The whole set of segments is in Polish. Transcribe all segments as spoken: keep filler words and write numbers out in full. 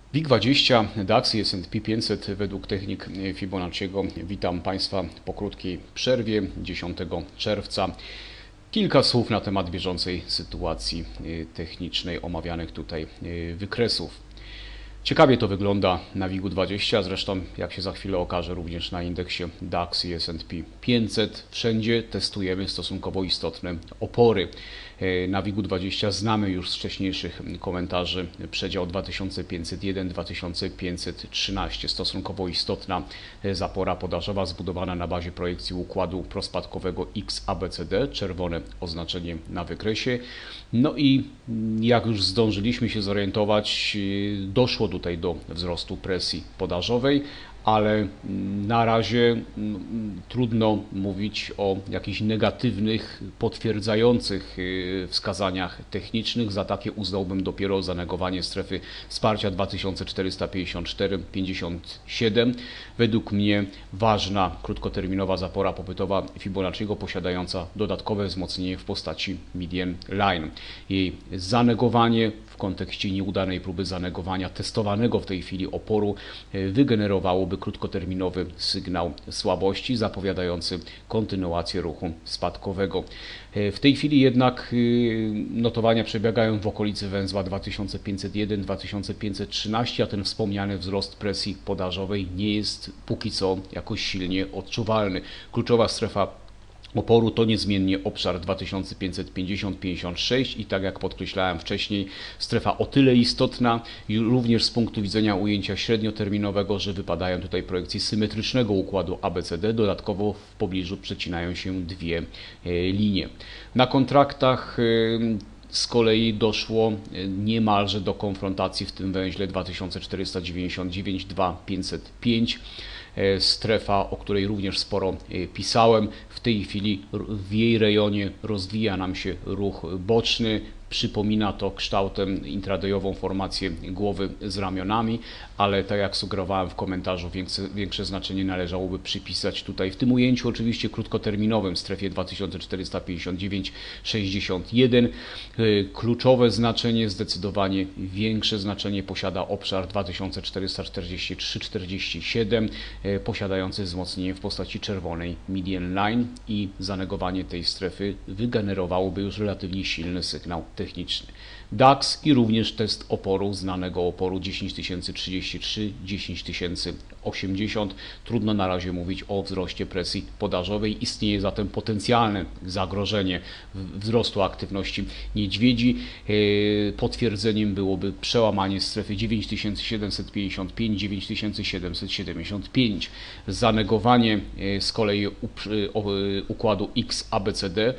WIG dwadzieścia, DAX i S and P pięćset według technik Fibonacciego. Witam Państwa po krótkiej przerwie dziesiątego czerwca. Kilka słów na temat bieżącej sytuacji technicznej, omawianych tutaj wykresów. Ciekawie to wygląda na WIG dwadzieścia, zresztą jak się za chwilę okaże również na indeksie DAX i S and P pięćset. Wszędzie testujemy stosunkowo istotne opory. Na WIG dwadzieścia znamy już z wcześniejszych komentarzy przedział dwa tysiące pięćset jeden do dwa tysiące pięćset trzynaście. Stosunkowo istotna zapora podażowa zbudowana na bazie projekcji układu prospadkowego X A B C D, czerwone oznaczenie na wykresie. No i jak już zdążyliśmy się zorientować, doszło tutaj do wzrostu presji podażowej, ale na razie trudno mówić o jakichś negatywnych, potwierdzających wskazaniach technicznych. Za takie uznałbym dopiero zanegowanie strefy wsparcia dwa tysiące czterysta pięćdziesiąt cztery pięćdziesiąt siedem. Według mnie ważna, krótkoterminowa zapora popytowa Fibonacciego posiadająca dodatkowe wzmocnienie w postaci median line. Jej zanegowanie w kontekście nieudanej próby zanegowania testowanego w tej chwili oporu wygenerowałoby krótkoterminowy sygnał słabości zapowiadający kontynuację ruchu spadkowego. W tej chwili jednak notowania przebiegają w okolicy węzła dwa tysiące pięćset jeden do dwa tysiące pięćset trzynaście, a ten wspomniany wzrost presji podażowej nie jest póki co jakoś silnie odczuwalny. Kluczowa strefa oporu to niezmiennie obszar dwa tysiące pięćset pięćdziesiąt do pięćdziesiąt sześć i tak jak podkreślałem wcześniej, strefa o tyle istotna również z punktu widzenia ujęcia średnioterminowego, że wypadają tutaj projekcje symetrycznego układu A B C D. Dodatkowo w pobliżu przecinają się dwie linie. Na kontraktach z kolei doszło niemalże do konfrontacji w tym węźle dwa tysiące czterysta dziewięćdziesiąt dziewięć do dwa tysiące pięćset pięć. Strefa, o której również sporo pisałem. W tej chwili w jej rejonie rozwija nam się ruch boczny. Przypomina to kształtem intradayową formację głowy z ramionami, ale tak jak sugerowałem w komentarzu, większe, większe znaczenie należałoby przypisać tutaj w tym ujęciu oczywiście krótkoterminowym w strefie dwa tysiące czterysta pięćdziesiąt dziewięć sześćdziesiąt jeden. Kluczowe znaczenie, zdecydowanie większe znaczenie posiada obszar dwa tysiące czterysta czterdzieści trzy czterdzieści siedem, posiadający wzmocnienie w postaci czerwonej median line i zanegowanie tej strefy wygenerowałoby już relatywnie silny sygnał techniczny. DAX i również test oporu, znanego oporu dziesięć tysięcy trzydzieści trzy dziesięć tysięcy osiemdziesiąt. Trudno na razie mówić o wzroście presji podażowej. Istnieje zatem potencjalne zagrożenie wzrostu aktywności niedźwiedzi. Potwierdzeniem byłoby przełamanie strefy dziewięć tysięcy siedemset pięćdziesiąt pięć dziewięć tysięcy siedemset siedemdziesiąt pięć. Zanegowanie z kolei układu X A B C D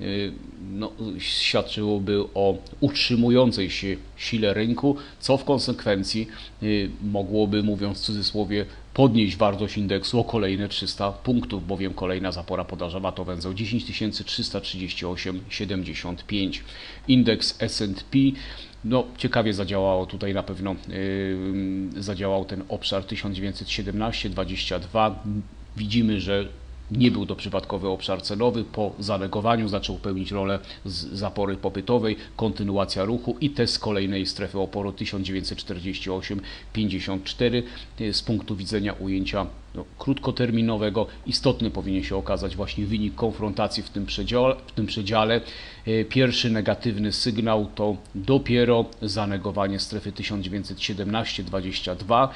no, świadczyłoby o utrzymującej się sile rynku, co w konsekwencji mogłoby, mówiąc w cudzysłowie, podnieść wartość indeksu o kolejne trzysta punktów, bowiem kolejna zapora podażowa to węzeł dziesięć tysięcy trzysta trzydzieści osiem siedemdziesiąt pięć. Indeks S and P, no ciekawie zadziałało tutaj na pewno, yy, zadziałał ten obszar tysiąc dziewięćset siedemnaście dwadzieścia dwa. Widzimy, że nie był to przypadkowy obszar cenowy. Po zanegowaniu zaczął pełnić rolę z zapory popytowej, kontynuacja ruchu i test kolejnej strefy oporu tysiąc dziewięćset czterdzieści osiem pięćdziesiąt cztery. Z punktu widzenia ujęcia no, krótkoterminowego istotny powinien się okazać właśnie wynik konfrontacji w tym przedziale. W tym przedziale. Pierwszy negatywny sygnał to dopiero zanegowanie strefy tysiąc dziewięćset siedemnaście dwadzieścia dwa.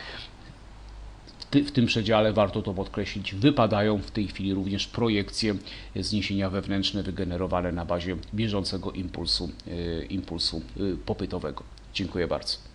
W tym przedziale, warto to podkreślić, wypadają w tej chwili również projekcje zniesienia wewnętrzne wygenerowane na bazie bieżącego impulsu, impulsu popytowego. Dziękuję bardzo.